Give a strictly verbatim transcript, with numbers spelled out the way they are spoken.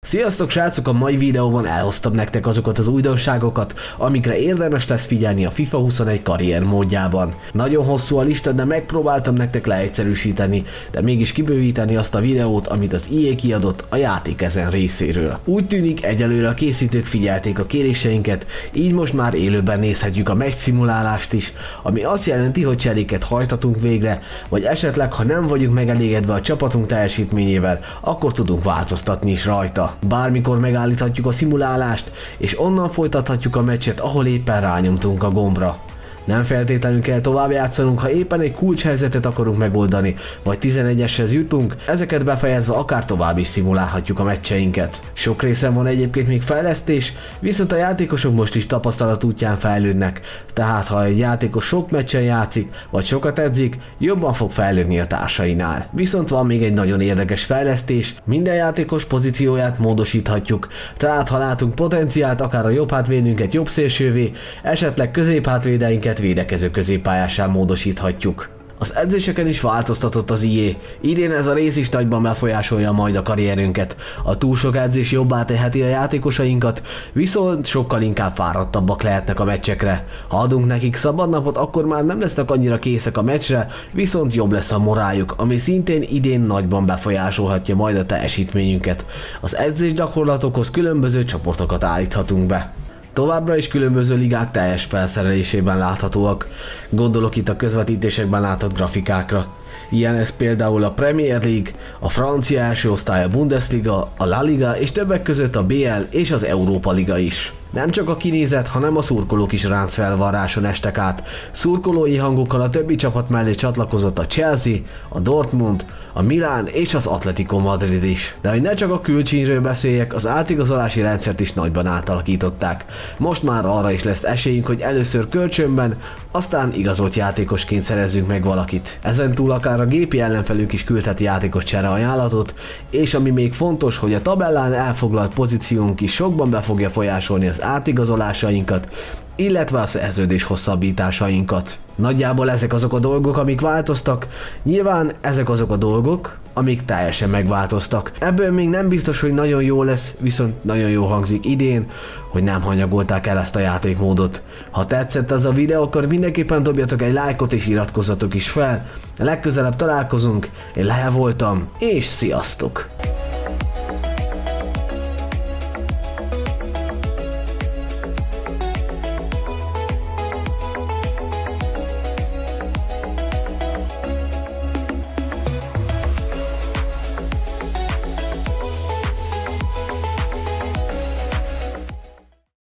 Sziasztok srácok, a mai videóban elhoztam nektek azokat az újdonságokat, amikre érdemes lesz figyelni a FIFA huszonegy karrier módjában. Nagyon hosszú a lista, de megpróbáltam nektek leegyszerűsíteni, de mégis kibővíteni azt a videót, amit az í á kiadott a játék ezen részéről. Úgy tűnik, egyelőre a készítők figyelték a kéréseinket, így most már élőben nézhetjük a meccs szimulálást is, ami azt jelenti, hogy cseréket hajtatunk végre, vagy esetleg ha nem vagyunk megelégedve a csapatunk teljesítményével, akkor tudunk változtatni is rajta. Bármikor megállíthatjuk a szimulálást, és onnan folytathatjuk a meccset, ahol éppen rányomtunk a gombra. Nem feltétlenül kell tovább játszanunk, ha éppen egy kulcshelyzetet akarunk megoldani, vagy tizenegyeshez jutunk, ezeket befejezve akár tovább is szimulálhatjuk a meccseinket. Sok részen van egyébként még fejlesztés, viszont a játékosok most is tapasztalat útján fejlődnek, tehát ha egy játékos sok meccsen játszik, vagy sokat edzik, jobban fog fejlődni a társainál. Viszont van még egy nagyon érdekes fejlesztés, minden játékos pozícióját módosíthatjuk, tehát ha látunk potenciált, akár a jobb hátvédünket jobb szélsővé, esetleg középhátvédeinket védekező középpályássá módosíthatjuk. Az edzéseken is változtatott az í á. Idén ez a rész is nagyban befolyásolja majd a karrierünket. A túl sok edzés jobbá teheti a játékosainkat, viszont sokkal inkább fáradtabbak lehetnek a meccsekre. Ha adunk nekik szabad napot, akkor már nem lesznek annyira készek a meccsre, viszont jobb lesz a moráljuk, ami szintén idén nagyban befolyásolhatja majd a teljesítményünket. Az edzés gyakorlatokhoz különböző csoportokat állíthatunk be. Továbbra is különböző ligák teljes felszerelésében láthatóak, gondolok itt a közvetítésekben látott grafikákra. Ilyen ez például a Premier League, a francia első osztály, a Bundesliga, a La Liga és többek között a bé el és az Európa Liga is. Nem csak a kinézet, hanem a szurkolók is ráncfelvarráson estek át. Szurkolói hangokkal a többi csapat mellé csatlakozott a Chelsea, a Dortmund, a Milán és az Atletico Madrid is. De hogy ne csak a külcsínről beszéljek, az átigazolási rendszert is nagyban átalakították. Most már arra is lesz esélyünk, hogy először kölcsönben, aztán igazolt játékosként szerezzünk meg valakit. Ezen túl akár a gépi ellenfelünk is küldheti játékos csere ajánlatot, és ami még fontos, hogy a tabellán elfoglalt pozíciónk is sokban be fogja folyásolni az átigazolásainkat, illetve a szerződés hosszabbításainkat. Nagyjából ezek azok a dolgok, amik változtak, nyilván ezek azok a dolgok, amik teljesen megváltoztak. Ebből még nem biztos, hogy nagyon jó lesz, viszont nagyon jó hangzik idén, hogy nem hanyagolták el ezt a játékmódot. Ha tetszett ez a videó, akkor mindenképpen dobjatok egy lájkot és iratkozzatok is fel. Legközelebb találkozunk, én Lehe voltam, és sziasztok!